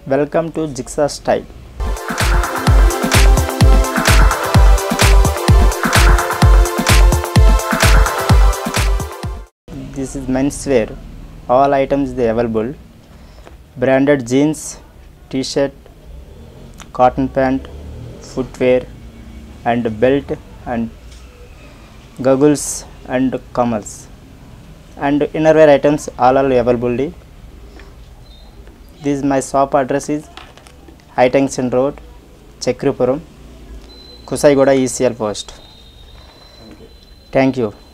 Welcome to Jigsaw Style. This is menswear. All items they available. Branded jeans, t-shirt, cotton pant, footwear, and belt, and goggles and camels. And innerwear items all are available. This my shop address is High Tension Road, Chakripuram, Kusaigoda ECL Post. Thank you.